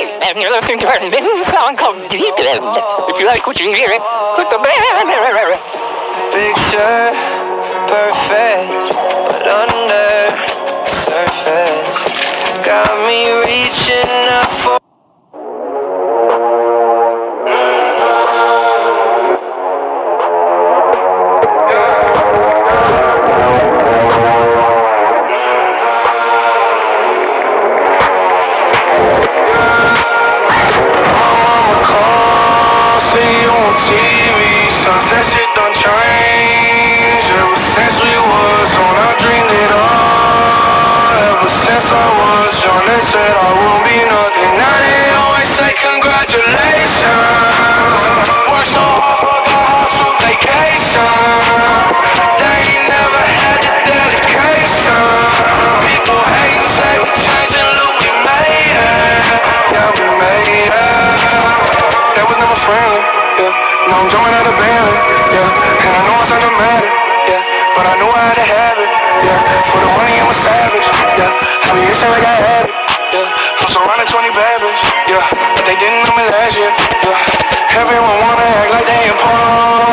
and you're listening to our new song called Deep End. If you like what you hear, click the banner. Picture perfect, but under the surface got me reaching up for that shit done changed. Ever since we was on, I dreamed it all. Ever since I was young, they said I won't be nothing. Now they always say congratulations. Work so hard, fuck hard to vacation. They ain't never had the dedication. People hate and say we changing, look, we made it. Yeah, we made it. That was never friendly, yeah. Now I'm jumping out of band, yeah. And I know it's not dramatic, yeah. But I knew I had to have it, yeah. For the money I'm a savage, yeah. I be itching like I had it, yeah. I'm surrounded 20 bad bitches, yeah. But they didn't know me last year, yeah. Everyone wanna act like they important.